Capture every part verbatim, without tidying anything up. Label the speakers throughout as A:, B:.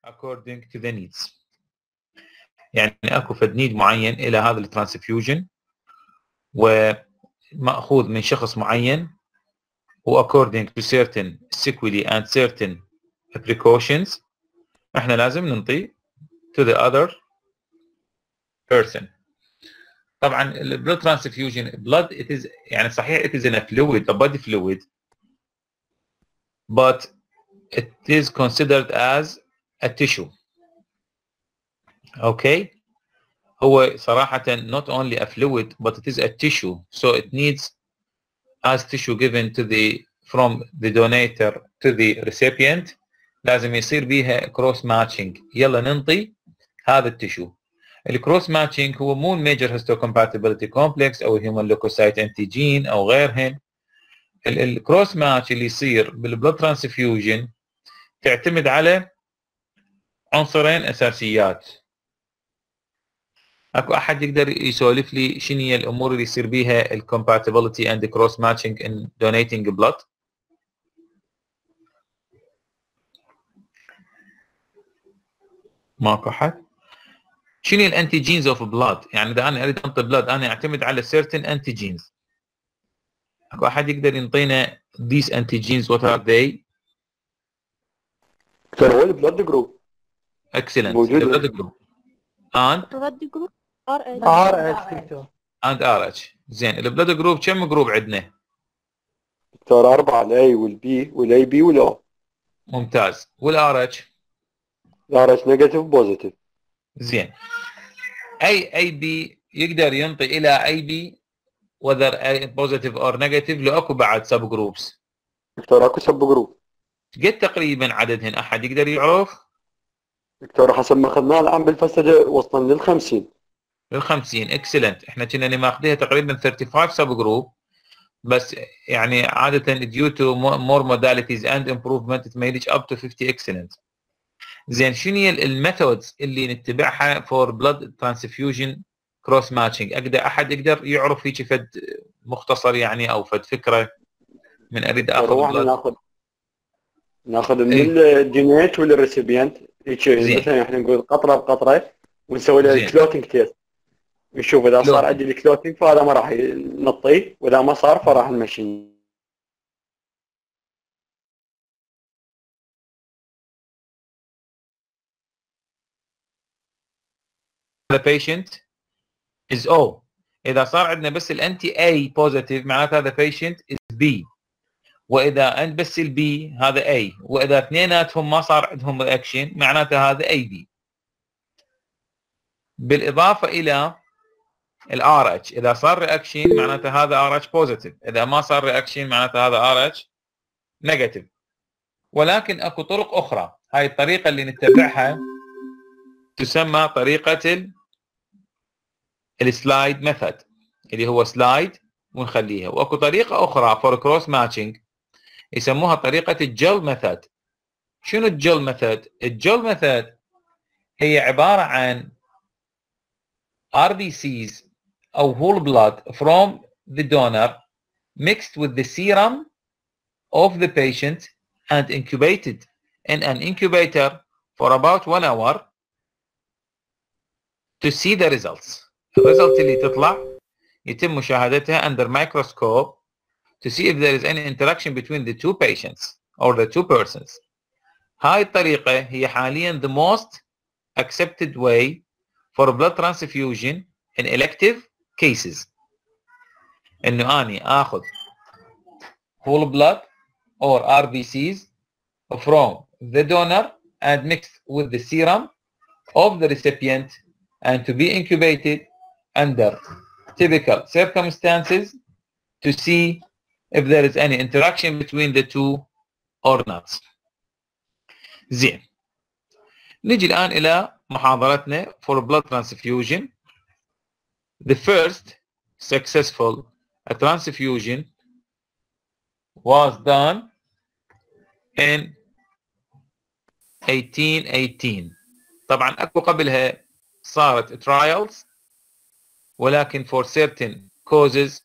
A: according to the needs. يعني اكو فد نيد معين الى هذا الترانسفيوجن ومأخوذ من شخص معين و according to certain sequelae and certain precautions احنا لازم ننطي to the other person. طبعا ال blood transfusion blood it is يعني صحيح it is in a fluid a body fluid but it is considered as a tissue. Okay, هو صراحة not only a fluid but it is a tissue, so it needs as tissue given to the from the donator to the recipient لازم يصير بيها cross matching. يلا ننطي هذا التشو. الكروس ماتشنج هو مو الميجر هيستوكومباتيبلتي كومبلكس او هيومن لوكوسايت انتيجين او غيرهن. الكروس ماتش اللي يصير بالبلود ترانسفيوجن تعتمد على عنصرين اساسيات. اكو احد يقدر يسولف لي شنو هي الامور اللي يصير بيها الكومباتيبلتي اند كروس ماتشنج ان دونيتنج بلود؟ ماكو حد؟ شنو الانتيجينز اوف بلاد؟ يعني اذا انا اريد انطي بلاد انا اعتمد على certain antigens. اكو احد يقدر ينطينا these antigens what are they؟
B: هو البلاد جروب.
A: excellent.
B: موجود
A: البلاد جروب and
C: blood group ار اتش
B: ار اتش دكتور.
A: and ار اتش. زين البلاد جروب كم جروب عندنا؟
B: دكتور أربعة الاي والبي والاي بي والاو.
A: ممتاز. والار اتش؟
B: الار اتش نيجاتيف بوزيتيف.
A: زين اي اي بي يقدر ينطي الى اي بي whether positive or negative لو اكو بعد سب جروبس؟
B: دكتور اكو سب جروب.
A: قد تقريبا عددهن احد يقدر يعرف؟
B: دكتور حسب ما اخذناه الان بالفلسفه وصلنا لل خمسين.
A: لل خمسين اكسلنت. احنا كنا ماخذيها تقريبا خمسة وثلاثين سب جروب بس يعني عاده due to more modalities and improvement it may reach up to fifty excellent. زين شنو هي الميثودز اللي نتبعها for blood transfusion cross matching؟ اقدر احد يقدر يعرف هيك فد مختصر يعني او فد فكره من اريد اخذ بلاد؟
B: ناخذ ناخذ من
A: ايه؟
B: الجينيت والريسيبيانت هيك مثلا احنا نقول قطره بقطره ونسوي له الكلوتنج تيست نشوف اذا صار عندي الكلوتنج فهذا ما راح نطيه واذا ما صار فراح نمشي.
A: the patient is O. اذا صار عندنا بس الانتي A positive معناته هذا patient is B. واذا عند بس البي هذا A واذا اثنيناتهم ما صار عندهم رياكشن معناته هذا اي بي. بالاضافه الى الار اتش اذا صار رياكشن معناته هذا ار اتش بوزيتيف، اذا ما صار رياكشن معناته هذا ار اتش نيجاتيف. ولكن اكو طرق اخرى، هاي الطريقه اللي نتبعها تسمى طريقه السلايد ميثود اللي هو سلايد ونخليها، واكو طريقه اخرى فور كروس ماتشنج يسموها طريقه الجل ميثود. شنو الجل ميثود؟ الجل ميثود هي عباره عن ار بي سيز او whole blood from the donor mixed with the serum of the patient and incubated in an incubator for about one hour to see the results. الريزلت اللي تطلع يتم مشاهدتها under microscope to see if there is any interaction between the two patients or the two persons. هاي الطريقة هي حاليا the most accepted way for blood transfusion in elective cases. انه اني اخذ whole blood or ار بي سيز from the donor and mix with the serum of the recipient and to be incubated under typical circumstances to see if there is any interaction between the two or not. زين نجي الآن إلى محاضرتنا for blood transfusion. The first successful transfusion was done in eighteen eighteen. طبعا أكو قبلها صارت trials ولكن for certain causes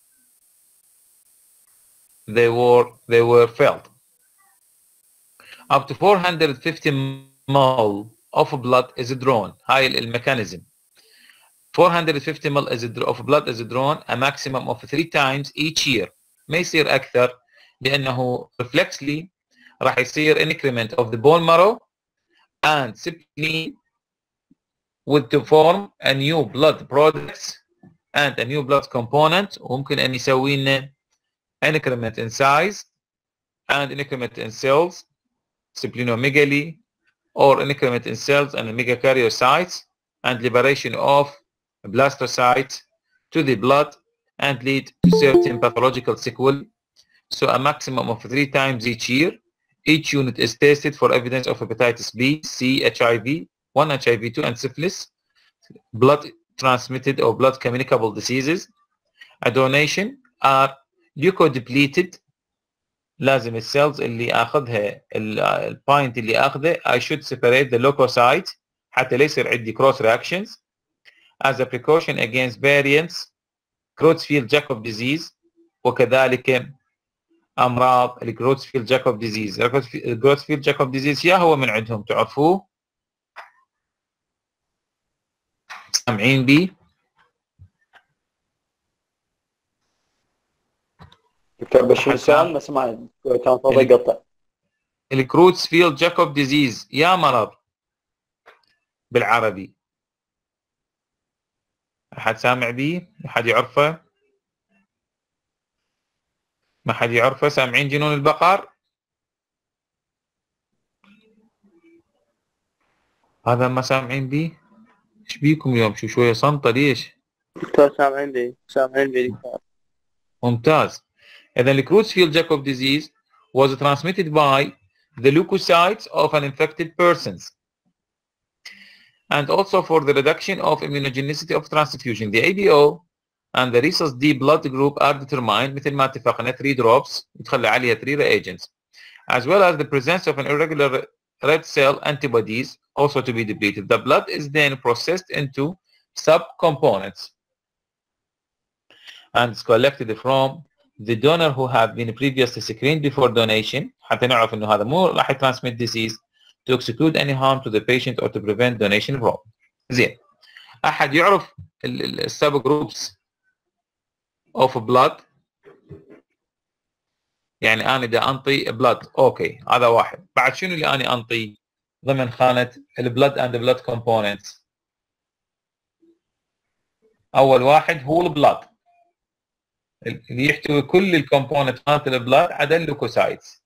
A: they were they were failed. Up to four hundred fifty milliliters of blood is drawn. هاي الميكانيزم. four hundred fifty milliliters of blood is drawn a maximum of three times each year. ما يصير أكثر لأنه reflexly راح يصير increment of the bone marrow and simply would to form a new blood products and a new blood component. وممكن أن يسوي لنا increment in size and increment in cells, splenomegaly, or increment in cells and megakaryocytes, and liberation of blastocytes to the blood and lead to certain pathological sequelae. So a maximum of three times each year. Each unit is tested for evidence of hepatitis B, C, H I V one, H I V two, and syphilis, blood transmitted or blood communicable diseases. A donation are leukodepleted. لازم السيلز اللي اخذها الباينت اللي اخذه I should separate the leukocytes حتى لا يصير عندي cross reactions as a precaution against variants Creutzfeldt-Jakob disease وكذلك امراض الكروتسفيلد-جاكوب disease. الكروتسفيلد-جاكوب disease يا هو من عندهم تعرفوه؟ سامعين بي؟
B: دكتور بشير سؤال ما سمعت كان صوتي يقطع.
A: الكروتسفيلد-جاكوب disease يا مرض بالعربي. أحد سامع بي؟ أحد يعرفه؟ ما حد يعرفه؟ سامعين جنون البقر؟ هذا ما سامعين بي؟ ايش بيكم اليوم؟ شو شوية صمتة ليش؟
C: دكتور سامعين بي سامعين بي دكتور.
A: ممتاز. إذا الكروتسفيلد-جاكوب disease was transmitted by the leukocytes of an infected persons and also for the reduction of immunogenicity of transfusion. The A B O and the rhesus D blood group are determined مثل ما اتفقنا three drops يتخلى عليها three reagents as well as the presence of an irregular red cell antibodies also to be depleted. The blood is then processed into subcomponents and is collected from the donor who have been previously screened before donation حتى نعرف انه هذا مو راح transmit disease to exclude any harm to the patient or to prevent donation from. زين. احد يعرف السب جروبس of blood؟ يعني انا اذا انطي blood اوكي هذا واحد. بعد شنو اللي انا انطي ضمن خانة البلد and the blood components؟ اول واحد هو البلد اللي يحتوي كل الكومبوننت مالت البلد عدا اللوكوسايتس.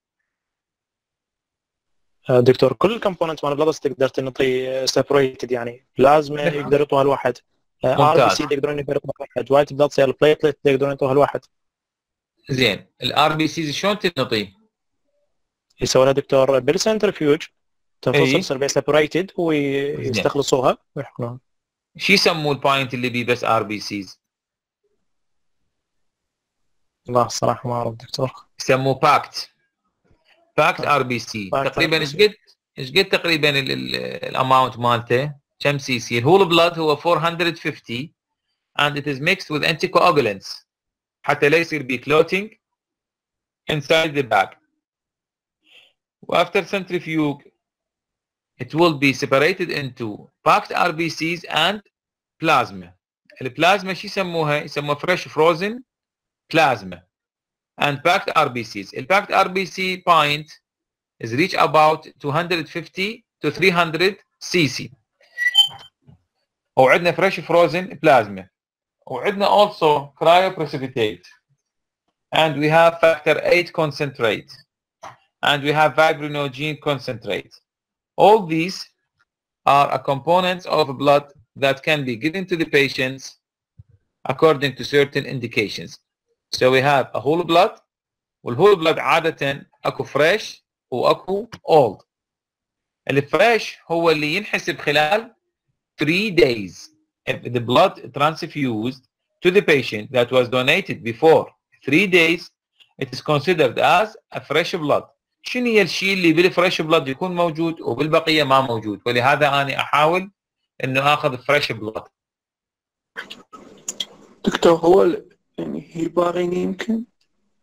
C: دكتور كل الكومبوننت مال البلد تقدر تنطي سيبريتد يعني بلازما يقدر يعطوها الواحد، ار بي سي يقدرون يعطوها الواحد، وايت بلاد سيل بليتلت يقدرون يعطوها الواحد.
A: زين الار بي سي شلون تنطيه؟
C: يسوي لها دكتور بالسنترفيوج تنفصل تصير بي سيبريتد ويستخلصوها ويحقنوها.
A: شو يسموا البوينت اللي بيه بس ار بي سيز؟
C: لا الصراحه ما اعرف دكتور.
A: يسموه باكت باكت ار بي سي. تقريبا ايش قد ايش قد تقريبا الاماونت مالته كم سي سي؟ هو البلاد هو four hundred fifty and it is mixed with anticoagulants حتى لا يصير بي clotting inside the bag. After centrifuge it will be separated into packed ار بي سيز and plasma. البلازما شو يسموها؟ يسموها fresh frozen plasma and packed ار بي سيز. ال packed ار بي سي point is reach about two hundred fifty to three hundred سي سي. وعندنا fresh frozen plasma وعندنا also cryoprecipitate and we have factor eight concentrate and we have fibrinogen concentrate. All these are a components of blood that can be given to the patients according to certain indications. So we have a whole blood والwhole blood عادة اكو fresh واكو old. الفريش هو اللي ينحسب خلال three days. If the blood transfused to the patient that was donated before three days it is considered as a fresh blood. شنو هي الشيء اللي بالفريش بلاد يكون موجود وبالبقيه ما موجود؟ ولهذا انا احاول انه اخذ فريش بلاد.
C: دكتور هو يعني هيبارين يمكن؟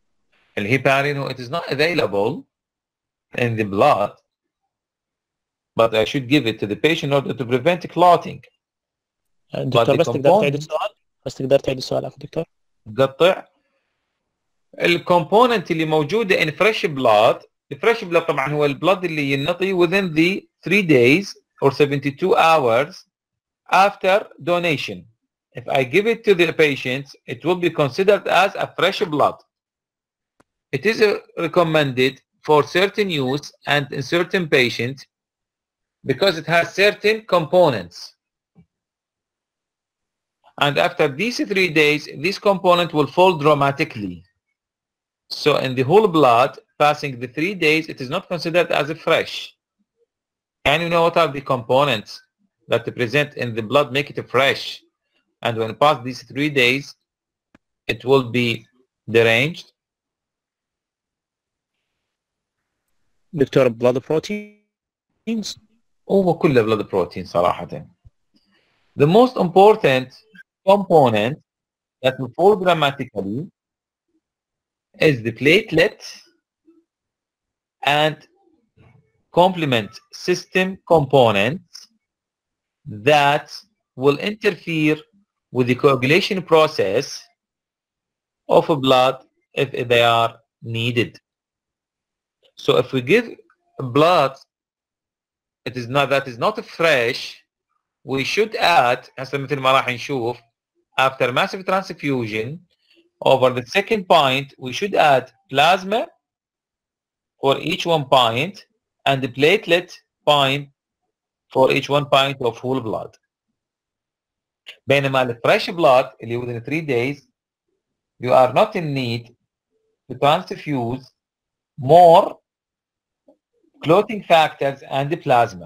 A: الهيبارين هو it is not available in the blood but I should give it to the patient in order to prevent clotting.
C: دكتور بس تقدر تعيد السؤال؟ بس تقدر تعيد السؤال أخي دكتور؟
A: قطع. الكومبوننت اللي موجودة in fresh blood، الفريش blood طبعا هو البلد اللي ينطي within the three days or seventy-two hours after donation. If I give it to the patient, it will be considered as a fresh blood. It is recommended for certain use and in certain patients because it has certain components. And after these three days, this component will fall dramatically. So in the whole blood, passing the three days, it is not considered as a fresh. And you know what are the components that present in the blood make it fresh? And when past these three days, it will be deranged.
C: دكتور blood proteins.
A: هو كله blood protein صراحة. The most important component that will fall dramatically is the platelet and complement system components that will interfere with the coagulation process of blood if they are needed. So if we give blood, it is not that is not fresh, we should add هسه مثل ما راح نشوف after massive transfusion over the second pint we should add plasma for each one pint and the platelet pint for each one pint of whole blood. بينما ال fresh blood اللي within three days you are not in need to transfuse more clotting factors and the plasma.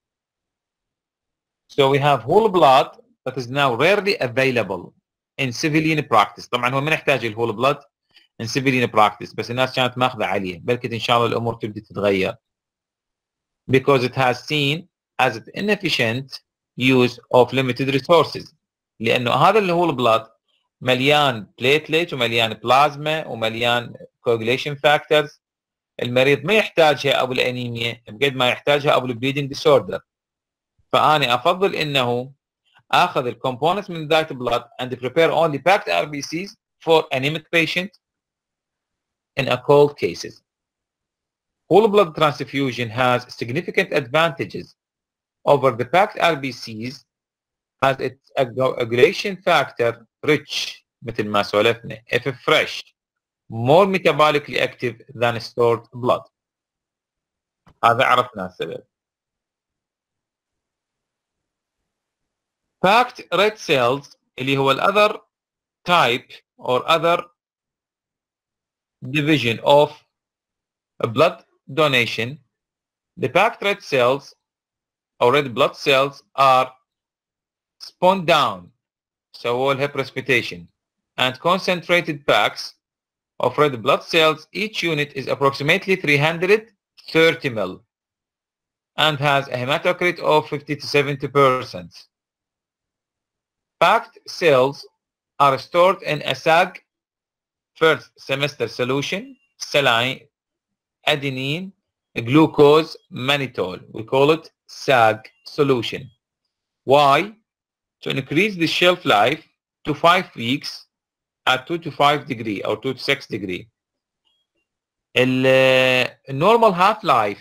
A: So we have whole blood that is now rarely available in civilian practice. طبعا هو ما نحتاج الهول blood in civilian practice بس الناس كانت ماخذة عليه، بلكي ان شاء الله الامور تبدي تتغير. Because it has seen as an inefficient use of limited resources. لانه هذا الهول blood مليان platelet ومليان بلازما ومليان coagulation factors. المريض ما يحتاجها ابو الانيميا بقد ما يحتاجها ابو البليدنج ديسوردر. فأنا أفضل إنه آخذ ال components من that blood and prepare only packed R B Cs for anemic patient in a cold cases. Whole blood transfusion has significant advantages over the packed R B Cs as its coagulation factor rich مثل ما سولفنا if fresh, more metabolically active than stored blood. هذا عرفنا السبب. Packed red cells اللي هو ال other type or other division of blood donation. The packed red cells or red blood cells are spun down, so all have precipitation, and concentrated packs of red blood cells. Each unit is approximately three hundred thirty milliliters and has a hematocrit of fifty to seventy percent. Packed cells are stored in a S A G first semester solution, saline, adenine, glucose, mannitol. We call it S A G solution. Why? To increase the shelf life to five weeks at two to five degree or two to six degree. The uh, normal half-life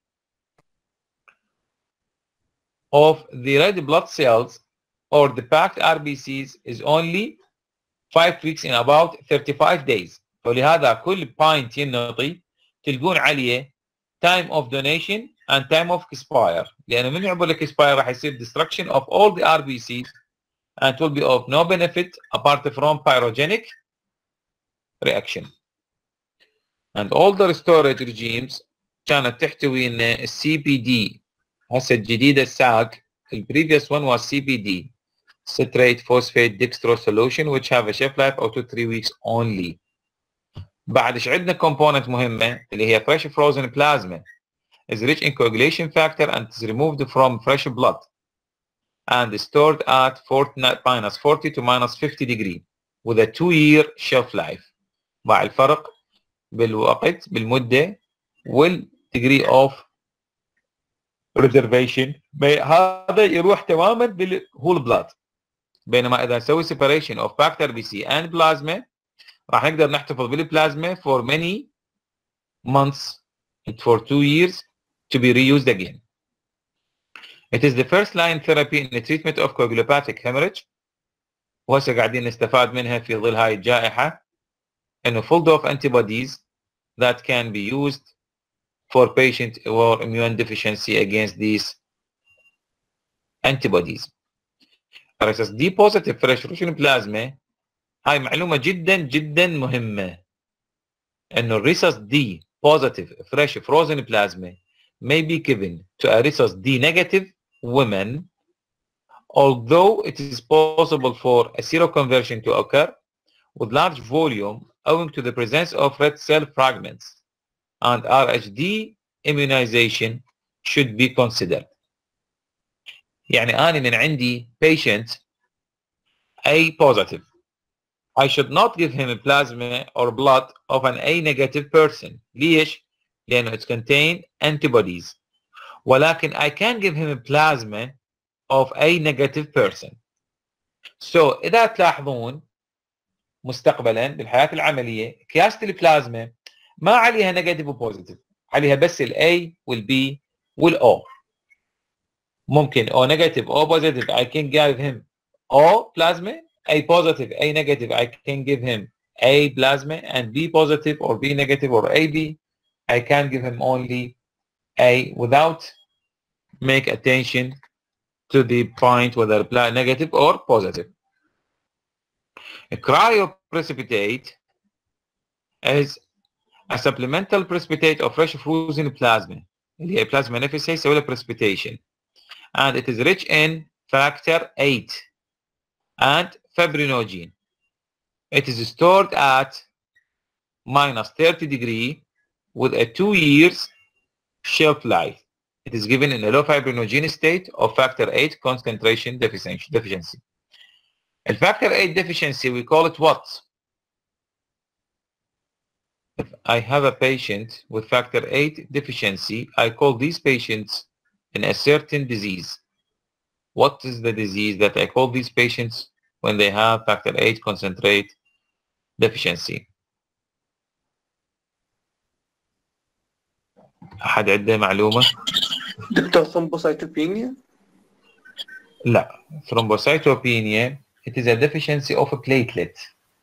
A: of the red blood cells or the packed R B Cs is only five weeks in about thirty-five days. فلهذا كل pint ينطي تلقون عليه time of donation and time of expire. لأنه من يعبر لك expire راح يصير destruction of all the R B Cs and it will be of no benefit apart from pyrogenic reaction. And all the storage regimes كانت تحتوي ان C P D. هسه الجديدة S A G. The previous one was C P D, citrate phosphate dextrose solution, which have a shelf life of two to three weeks only. بعد ايش عندنا component مهمة اللي هي fresh frozen plasma is rich in coagulation factor and is removed from fresh blood and stored at minus forty to minus fifty degree with a two year shelf life. مع الفرق بالوقت بالمدة وال degree of reservation هذا يروح تماما بالهول بلاد. بينما اذا نسوي separation of factor B C and plasma راح نقدر نحتفظ بالبلازما for many months for two years to be reused again. It is the first line therapy in the treatment of coagulopathic hemorrhage. وهسه قاعدين نستفاد منها في ظل هاي الجائحة انه full dose antibodies that can be used for patient or immune deficiency against these antibodies. R S S D positive fresh frozen plasma هاي معلومة جدا جدا مهمة انه R S S D positive fresh frozen plasma may be given to R S S D negative women although it is possible for a seroconversion to occur with large volume owing to the presence of red cell fragments, and R H D immunization should be considered. يعني أنا من عندي patient A positive. I should not give him a plasma or blood of an A negative person. ليش؟ لأنه it contain antibodies. ولكن I can give him a plasma of A negative person. So إذا تلاحظون مستقبلا بالحياة العملية كياسة البلازما ما عليها نيجاتيف وبوزيتيف، عليها بس ال A وال B وال O. ممكن O negative O positive I can give him O plasma, A positive A negative I can give him A plasma, and B positive or B negative or A B I can give him only A without make attention to the point whether negative or positive. A cryoprecipitate is a supplemental precipitate of fresh frozen plasma اللي هي plasma نفسها يسوي لها precipitation, and it is rich in factor eight and fibrinogen. It is stored at minus thirty degree with a two years shelf life. It is given in a low fibrinogen state of factor eight concentration deficiency. The factor eight deficiency, we call it what? If I have a patient with factor eight deficiency, I call these patients in a certain disease. What is the disease that I call these patients when they have factor eight concentrate deficiency? أحد عنده معلومة؟
D: دكتور thrombocytopenia؟
A: لا، thrombocytopenia it is a deficiency of a platelet.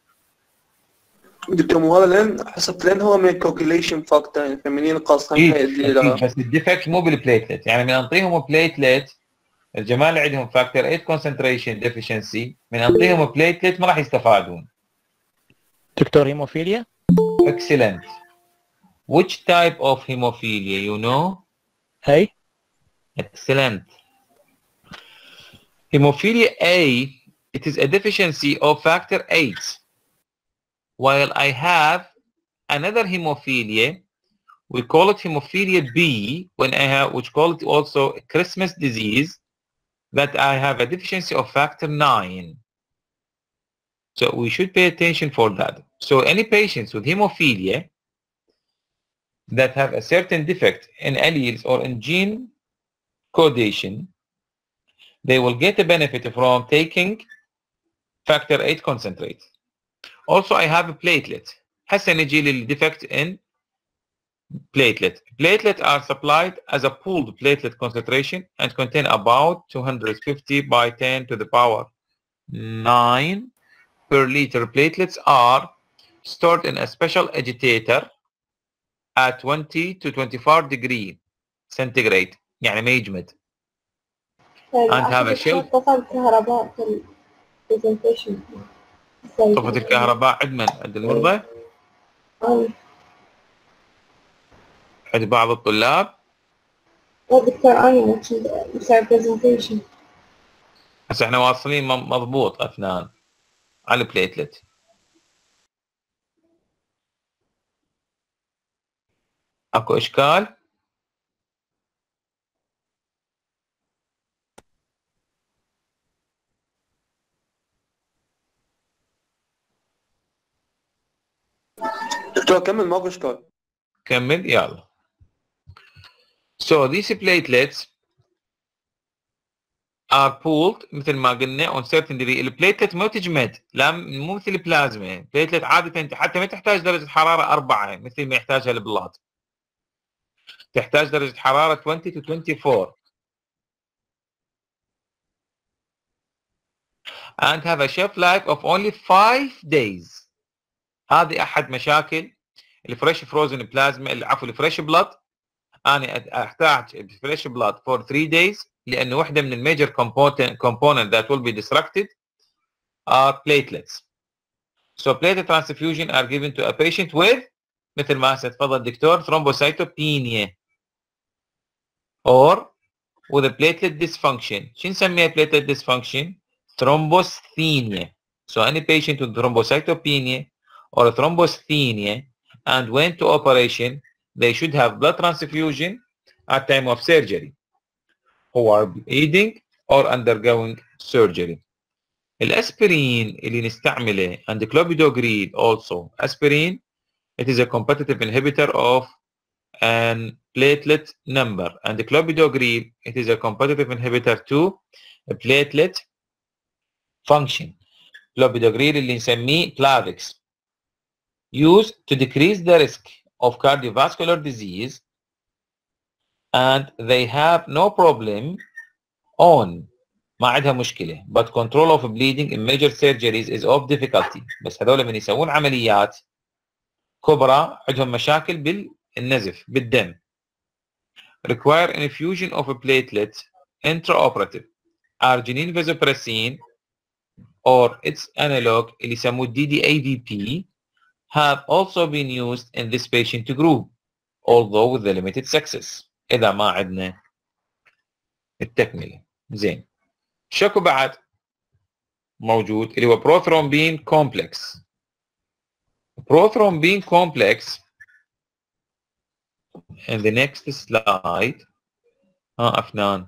D: دكتور مو هذا لين حسبت لين هو من coagulation factor يعني فمنين قاصين هيدي لها.
A: بس الديفكت مو بالبليتلت، يعني من نعطيهم بليتلت الجماعة اللي عندهم factor eight concentration deficiency من نعطيهم بليتلت ما راح يستفادون.
C: دكتور هيموفيليا؟
A: Excellent. Which type of hemophilia you know?
C: Hey.
A: Excellent. Hemophilia A, it is a deficiency of factor eight. While I have another hemophilia, we call it hemophilia B, when I have, which call it also Christmas disease, that I have a deficiency of factor nine. So we should pay attention for that. So any patients with hemophilia that have a certain defect in alleles or in gene codation, they will get a benefit from taking factor eight concentrate. Also, I have a platelet. هسه نجي للديفكت in platelet. Platelet are supplied as a pooled platelet concentration and contain about two hundred fifty by ten to the power nine per liter. Platelets are stored in a special agitator at twenty to twenty-four degree centigrade يعني ما يجمد. and have a shelf.
E: طفت الكهرباء في البرزنتيشن.
A: طفت الكهرباء عند من؟ عند المرضى؟
E: أي.
A: عند بعض الطلاب؟
E: لا دكتور أنا مسوي برزنتيشن.
A: هسه احنا واصلين مضبوط أفنان على البليتلت. اكو اشكال؟
D: دكتور كمل ماكو اشكال.
A: كمل يلا. So these platelets are pooled مثل ما قلنا on certain degree. البليتلت ما تجمد، لا مو مثل البلازما. البليتلت عادة حتى ما تحتاج درجة حرارة أربعة مثل ما يحتاجها البلاد، تحتاج درجة حرارة twenty to twenty-four and have a shelf life of only five days. هذه أحد مشاكل الفريش فروزن بلازما، عفوا الفريش بلاد. أنا أحتاج الفريش بلاد for three days لأنه واحدة من الميجر component component that will be disrupted are platelets. So platelet transfusion are given to a patient with مثل ما تفضل الدكتور thrombocytopenia or with a platelet dysfunction. شو نسميها platelet dysfunction؟ thrombocythemia. So any patient with thrombocytopenia or thrombocythemia and went to operation, they should have blood transfusion at time of surgery who are bleeding or undergoing surgery. الاسبرين اللي نستعمله and the clopidogrel also. Aspirin, it is a competitive inhibitor of an platelet number, and the clopidogrel, it is a competitive inhibitor to a platelet function. clopidogrel اللي نسميه Plavix, used to decrease the risk of cardiovascular disease, and they have no problem on ما عندها مشكلة but control of bleeding in major surgeries is of difficulty. بس هذول من يسوون عمليات كبرى عندهم مشاكل بالنزف بالدم. require infusion of a platelet intraoperative. arginine vasopressin or its analog اللي يسموه D D A V P have also been used in this patient group although with the limited success. إذا ما عندنا التكملة. زين. شكو بعد موجود اللي هو prothrombin complex. prothrombin complex in the next slide. ها أفنان.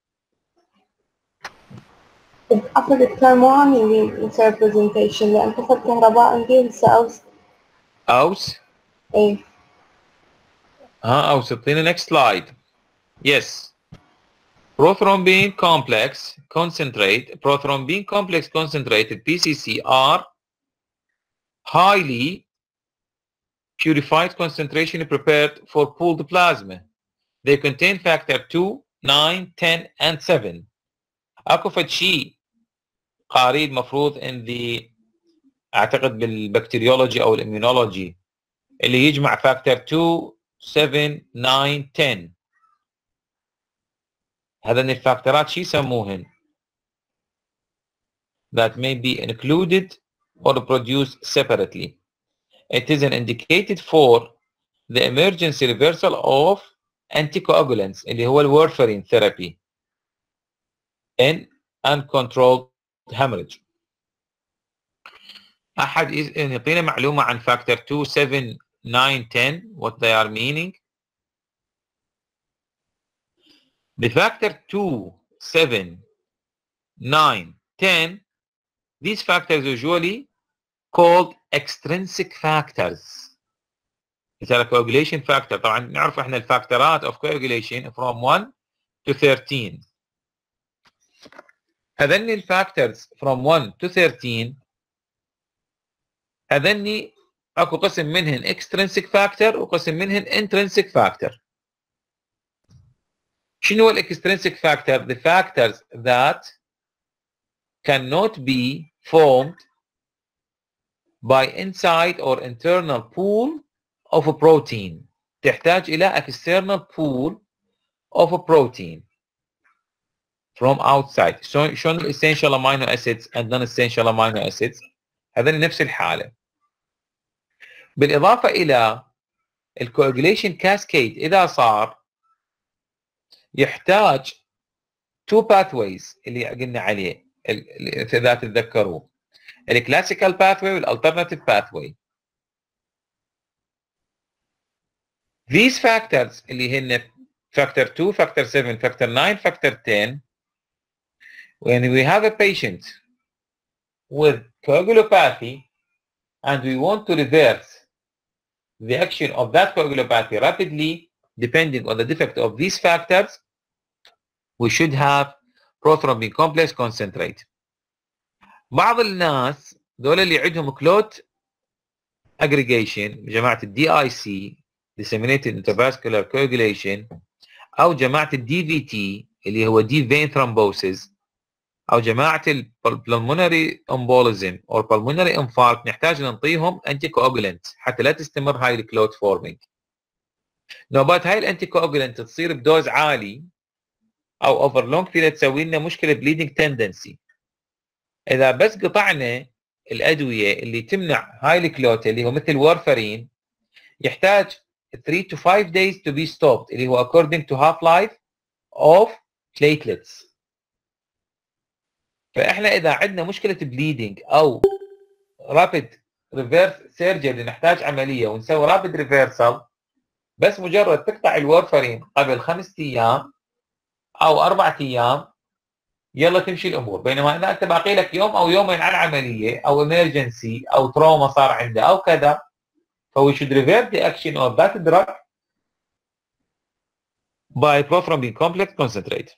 E: عفوا دكتور مو عاملين نسوي presentation لأن تاخذ كهرباء عندي هسه أوس.
A: أوس؟
E: إيه.
A: ها أوس اعطينا next slide. Yes. Prothrombin complex concentrate, prothrombin complex concentrated P C C are highly purified concentration prepared for pooled plasma. They contain factor two, nine, ten and seven. اكو فد شيء قارين مفروض in the اعتقد بالبكتيريولوجي او الاميونولوجي اللي يجمع factor two, seven, nine, ten. هذين الفاكتورات شو يسموهن؟ that may be included or produced separately. It is an indicated for the emergency reversal of anticoagulants اللي هو الورفرين therapy in uncontrolled hemorrhage. أحد يعطينا معلومة عن factor two, seven, nine, ten what they are meaning? The factor two, seven, nine, ten, these factors usually called extrinsic factors. مثل coagulation factor. طبعا نعرف احنا الفاكتورات of coagulation from one to thirteen. هذني الفاكتورز from one to thirteen هذني اكو قسم منهن extrinsic factor وقسم منهن intrinsic factor. شنو هو extrinsic factor? The factors that cannot be formed by inside or internal pool of a protein. تحتاج إلى external pool of a protein from outside. So شلون essential amino acids and non-essential amino acids هذين نفس الحالة. بالإضافة إلى الcoagulation cascade إذا صار يحتاج two pathways اللي قلنا عليه إذا تتذكروا الكلاسيكال pathway والالترناتيف pathway. These factors اللي هن factor two, factor seven, factor nine, factor ten, when we have a patient with coagulopathy and we want to reverse the action of that coagulopathy rapidly, depending on the defect of these factors, we should have prothrombin complex concentrate. بعض الناس دول اللي عندهم كلوت aggregation جماعة الدي اي سي disseminated intravascular coagulation او جماعة الدي في تي اللي هو deep vein thrombosis او جماعة pulmonary embolism او pulmonary infarct، نحتاج نعطيهم انتي كواجولنت حتى لا تستمر هاي الكلوت فورمينج. نوبات هاي الانتي كواجولنت تصير بدوز عالي او اوفر لونج بيريد تسوي لنا مشكله بليدنج تندنسي. اذا بس قطعنا الادويه اللي تمنع هاي الكلوت اللي هو مثل وارفرين يحتاج three to five days to be stopped اللي هو according to half life of platelets. فاحنا اذا عندنا مشكله بليدنج او رابيد ريفيرس سيرجري نحتاج عمليه ونسوي رابيد ريفيرسال، بس مجرد تقطع الورفرين قبل خمسة ايام او اربعة ايام يلا تمشي الامور. بينما اذا انت باقي لك يوم او يومين على العمليه او امرجنسي او تروما صار عنده او كذا، فوي should revert the action of that drug by prothrombin complex concentrate.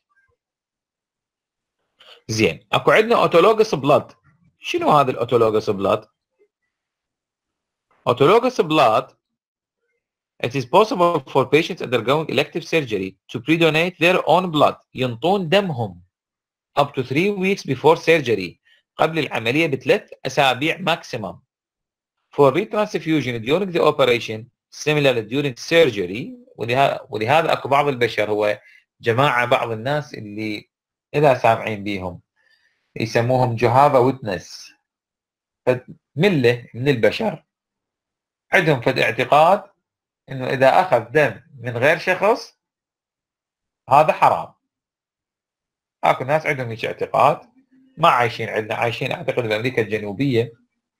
A: زين، اكو عندنا اوتولوجس بلاد. شنو هذا الاوتولوجس بلاد؟ autologous blood, it is possible for patients undergoing elective surgery to pre-donate their own blood. ينطون دمهم up to three weeks before surgery قبل العملية بثلاث أسابيع maximum. For retransfusion during the operation similarly during surgery. ولهذا ولهذا اكو بعض البشر، هو جماعة بعض الناس اللي إذا سامعين بيهم يسموهم جهابة ويتنس، ملة من البشر عندهم فد اعتقاد انه اذا اخذ دم من غير شخص هذا حرام. اكو ناس عندهم هيك اعتقاد، ما عايشين عندنا، عايشين اعتقد بامريكا الجنوبيه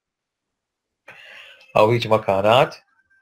A: او هيك مكانات.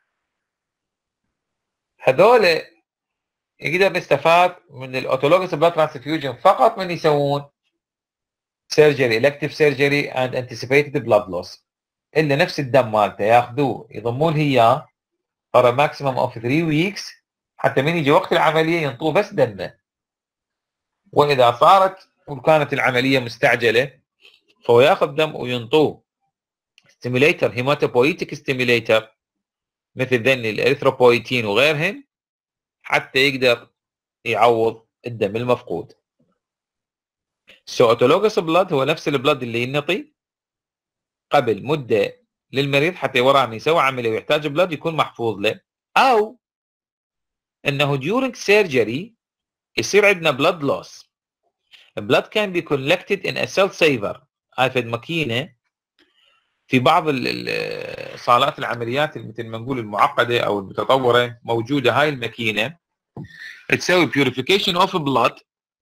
A: هذول يقدر نستفاد من الاوتولوجس بلاد ترانسفيوجن فقط من يسوون سيرجري الكتيف سيرجري اند انتسيبيتد بلاد لوس، الا نفس الدم مالته ياخذوه يضمون اياه for a maximum of three weeks حتى من يجي وقت العمليه ينطوه بس دمه. واذا صارت وكانت العمليه مستعجله فهو ياخذ دم وينطوه ستيميليتر هيماتوبويتيك ستيميليتر مثل ذن الاريثروبويتين وغيرهم حتى يقدر يعوض الدم المفقود. سو اوتولوجس بلاد هو نفس البلاد اللي ينطي قبل مده للمريض حتى وراه من يسوي عمليه ويحتاج بلاد يكون محفوظ له، او انه during surgery يصير عندنا blood loss. blood can be collected in a cell saver. هاي فد ماكينه في بعض صالات العمليات مثل ما نقول المعقده او المتطوره موجوده هاي الماكينه تسوي purification of blood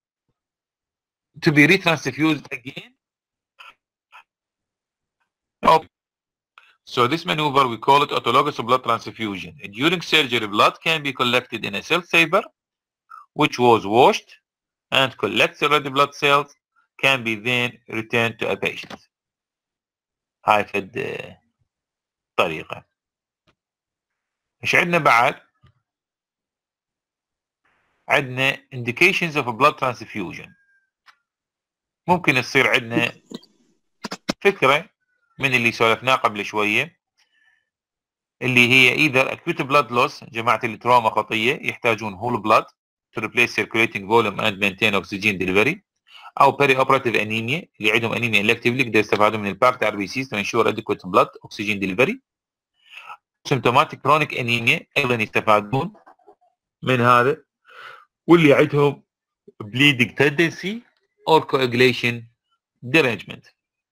A: to be retransfused again. Okay. So this maneuver we call it autologous blood transfusion. During surgery, blood can be collected in a cell saver, which was washed, and collected red blood cells can be then returned to a patient. هاي فد طريقة. ايش عندنا بعد؟ عندنا indications of blood transfusion. ممكن يصير عندنا فكرة من اللي سولفناه قبل شويه اللي هي either acute blood loss جماعه التروما خطيه يحتاجون whole blood to replace circulating volume and maintain oxygen delivery، او perioperative anemia اللي عندهم anemia electively يقدروا يستفادوا من البارت ار بي سيز to ensure adequate blood oxygen delivery. symptomatic chronic anemia ايضا يستفادون من هذا، واللي عندهم bleeding tendency or coagulation derangement.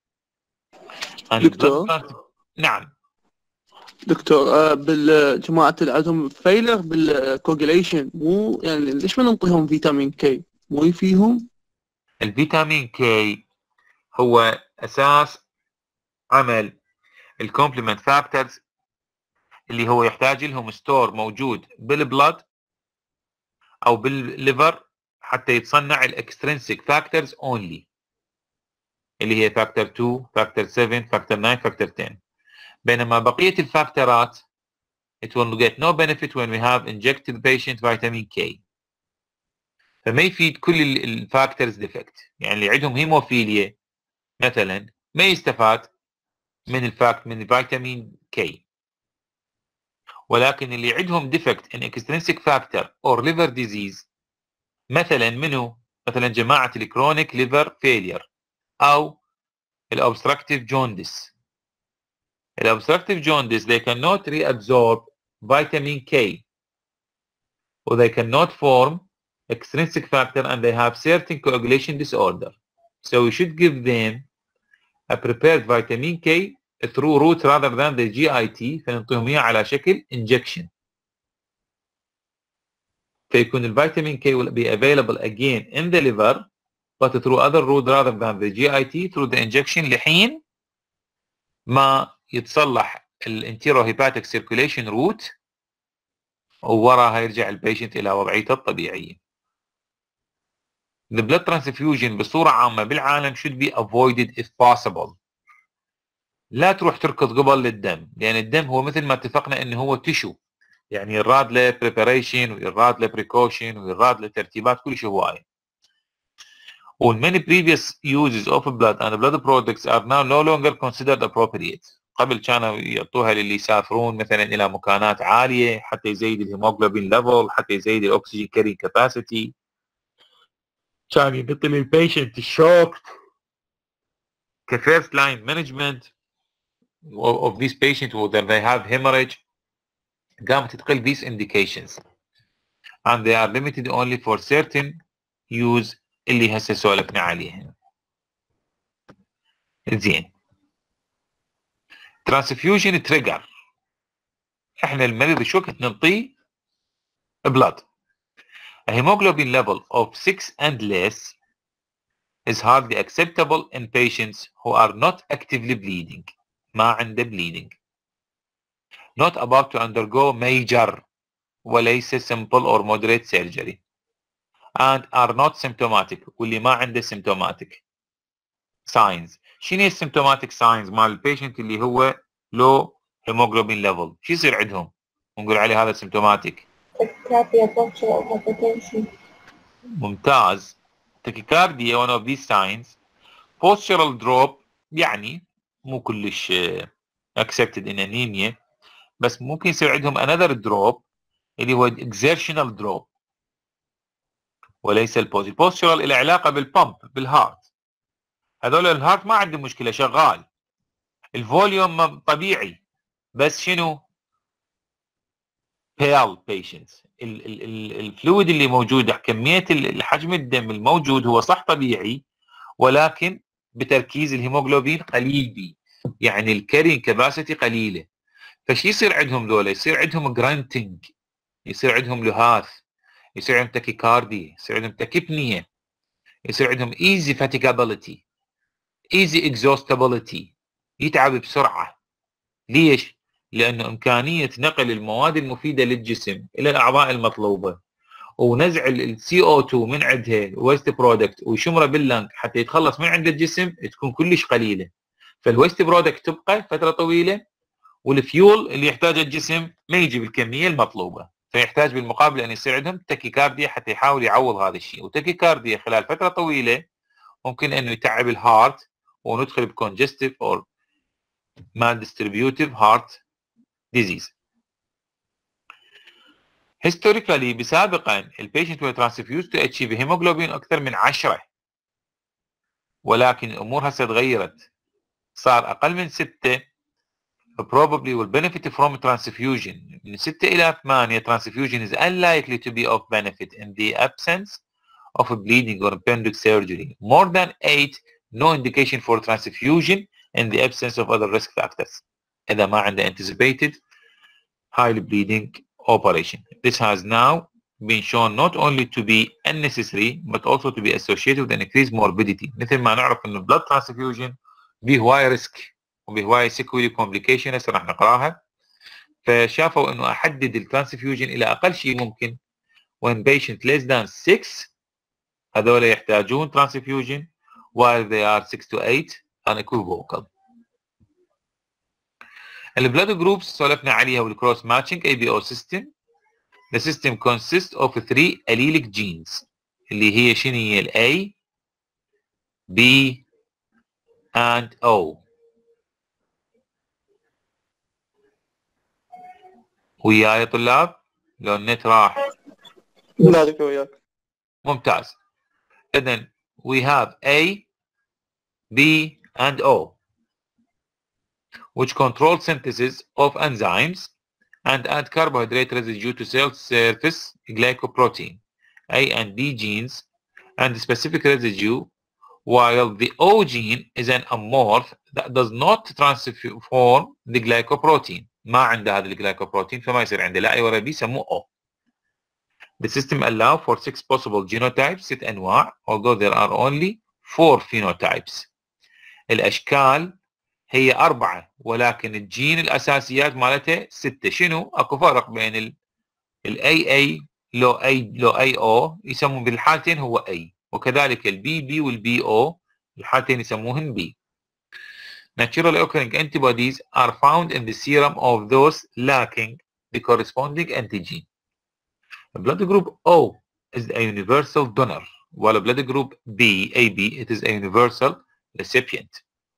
D: دكتور
A: نعم
D: دكتور آه بالجماعة اللي عندهم فيلر بالكوجيليشن مو يعني ليش ما نعطيهم فيتامين كي؟ مو يفيهم؟
A: الفيتامين كي هو اساس عمل الكومبلمنت فاكتورز اللي هو يحتاج لهم ستور موجود بالبلد او بالليفر حتى يتصنع الاكسترنسيك فاكتورز اونلي اللي هي فاكتور اثنين، فاكتور سبعة، فاكتور تسعة، فاكتور عشرة. بينما بقية الفاكتورات it will get no benefit when we have injected patient vitamin K. فما يفيد كل الفاكتورز ديفكت. يعني اللي عندهم هيموفيليا مثلا ما يستفاد من الفاكت من الفيتامين كي، ولكن اللي عندهم ديفكت ان اكسترينسيك فاكتور اور ليفر ديزيز مثلا منه مثلا جماعه الكرونيك ليفر فيلير او الobstructive jaundice. الobstructive jaundice they cannot reabsorb vitamin K or they cannot form extrinsic factor and they have certain coagulation disorder. So we should give them a prepared vitamin K through route rather than the جي آي تي، فنعطيهم اياه على شكل injection. فيكون الفيتامين K will be available again in the liver but through other route rather than the جي آي تي through the injection لحين ما يتصلح الانتيروهيباتيك سيركوليشن روت ووراها يرجع البيشنت الى وضعيته الطبيعيه. The blood transfusion بصوره عامه بالعالم should be avoided if possible. لا تروح تركض قبل للدم، لان الدم هو مثل ما اتفقنا انه هو تشو، يعني يراد له preparation ويراد له precaution ويراد له ترتيبات كل شيء هوايه. Well, many previous uses of blood and blood products are now no longer considered appropriate. قبل كانوا يعطوها للي يسافرون مثلا الى مكانات عاليه حتى يزيد الهيموغلوبين ليفل، حتى يزيد الاكسجين كاري كاباسيتي. كان ينطي للبيشنت الشوك كفيرست لاين مانجمنت of these patients whether they have hemorrhage. قامت تقل these indications and they are limited only for certain use اللي هسه سولفنا عليها. زين. ترانسفيوجن تريجر، احنا المريض شو وقت نعطيه بلاد. A hemoglobin level of six and less is hardly acceptable in patients who are not actively bleeding. ما عنده bleeding. Not about to undergo major وليس simple or moderate surgery. And are not symptomatic واللي ما عنده symptomatic signs. شنو هي symptomatic signs مال البيشنت اللي هو low hemoglobin level؟ شو يصير عندهم؟ ونقول عليه هذا symptomatic.
E: tachycardia, postural hypertension.
A: ممتاز. tachycardia one of these signs. postural drop يعني مو كلش accepted in anemia، بس ممكن يصير عندهم another drop اللي هو exertional drop وليس البوز. البوستشرال له علاقه بالبمب بالهارت، هذول الهارت ما عندهم مشكله شغال، الفوليوم طبيعي، بس شنو؟ pale patients الفلويد اللي موجود كميه الحجم الدم الموجود هو صح طبيعي ولكن بتركيز الهيموغلوبين قليل بي، يعني الكارين كباسيتي قليله. فشي يصير عندهم ذولا؟ يصير عندهم جرانتنج، يصير عندهم لهاث، يصير عندهم تاكيكارديا، يصير عندهم تاكيبنيا، يصير عندهم easy fatigability easy exhaustibility، يتعب بسرعه. ليش؟ لانه امكانيه نقل المواد المفيده للجسم الى الاعضاء المطلوبه ونزع السي او اثنين من عندها ويست برودكت ويشمره باللنج حتى يتخلص من عند الجسم تكون كلش قليله. فالويست برودكت تبقى فتره طويله والفيول اللي يحتاجه الجسم ما يجي بالكميه المطلوبه، فيحتاج بالمقابل ان يصير عندهم تاكيكارديا حتى يحاول يعوض هذا الشيء. وتاكيكارديا خلال فتره طويله ممكن انه يتعب الهارت وندخل بكونجستيف اور مال ديستريبيوتيف هارت ديزيز. هيستوريكالي بسابقا البيشنت were transfused to achieve hemoglobin اكثر من عشرة، ولكن الامور هسه تغيرت، صار اقل من ستة. probably will benefit from transfusion. من ستة إلى ثمانية transfusion is unlikely to be of benefit in the absence of bleeding or appendix surgery. More than eight no indication for transfusion in the absence of other risk factors. إذا ما عنده anticipated highly bleeding operation. This has now been shown not only to be unnecessary but also to be associated with an increased morbidity. مثل ما نعرف إنه blood transfusion به هواي ريسك وبهواي سيكولي كومبليكيشن هسه راح نقراها. فشافوا انه احدد الترانسفيوجن الى اقل شيء ممكن when patient less than six هذول يحتاجون ترانسفيوجن while they are six to eight unequivocal. البلاد جروبس سولفنا عليها والكروس ماتشنج اي بي او سيستم. The system consists of three allelic genes اللي هي شنو هي ال A B and O. وياي يا طلاب؟ لو النت راح.
D: لا دكتور وياك.
A: ممتاز. إذن we have A B and O which control synthesis of enzymes and add carbohydrate residue to cell surface glycoprotein A and B genes and specific residue, while the O gene is an amorph that does not transform the glycoprotein. ما عنده هذا الجلايكوبروتين فما يصير عنده لا A ولا B، يسموه O. The system allows for six possible genotypes، ست أنواع although there are only four phenotypes. الأشكال هي أربعة ولكن الجين الأساسيات مالتها ستة. شنو؟ أكو فرق بين ال ال إيه إيه لو أي لو أي أو يسمون بالحالتين هو A، وكذلك ال بي بي وال بي أو الحالتين يسموهن B. Naturally occurring antibodies are found in the serum of those lacking the corresponding antigen. Blood group O is a universal donor, while blood group B A B it is a universal recipient.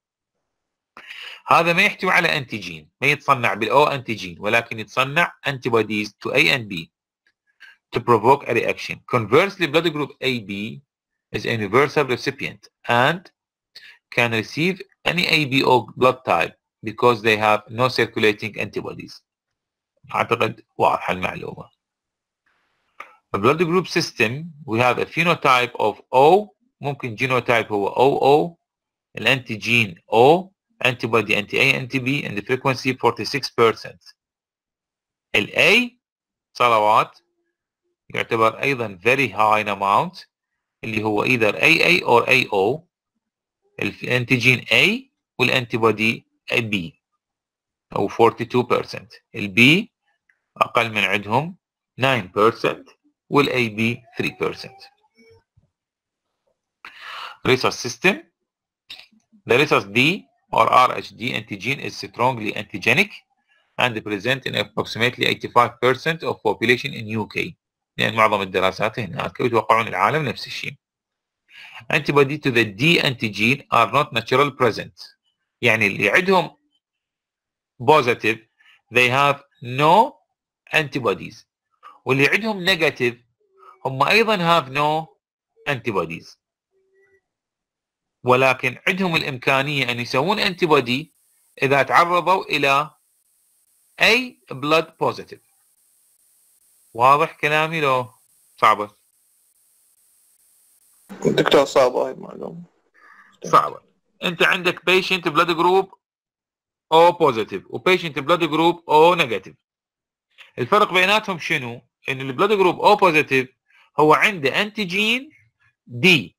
A: هذا ما يحتوي على انتيجين، ما يتصنع بالاو انتيجين، ولكن يتصنع antibodies to A and B to provoke a reaction. Conversely, blood group A B is a universal recipient and can receive any A B O blood type because they have no circulating antibodies. أعتقد واضحة المعلومة. The blood group system we have a phenotype of O، ممكن genotype هو O O، الانتيجين O، antibody anti A anti B and the frequency forty-six percent. ال A صلوات يعتبر أيضا very high in amount اللي هو either A A or A O، الانتيجين A والانتيبودي B أو forty-two percent. ال B أقل من عندهم nine percent وال A B three percent. Rhesus system. The Rhesus D or R H D antigen is strongly antigenic and present in approximately eighty-five percent of population in U K. لأن معظم الدراسات هناك ويتوقعون العالم نفس الشيء. Antibody to the D antigen are not natural present. يعني اللي عندهم positive they have no antibodies. واللي عندهم negative هم أيضا have no antibodies. ولكن عندهم الإمكانية أن يسوون antibody إذا تعرضوا إلى A blood positive. واضح كلامي لو صعبة؟
D: دكتور صعبة هاي المعلومة.
A: صعبة. أنت عندك patient blood group O positive و patient blood group O negative. الفرق بيناتهم شنو؟ إن ال blood group O positive هو عنده antigen D